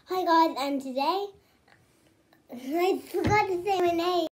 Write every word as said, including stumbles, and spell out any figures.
Hi guys, and today I forgot to say my name.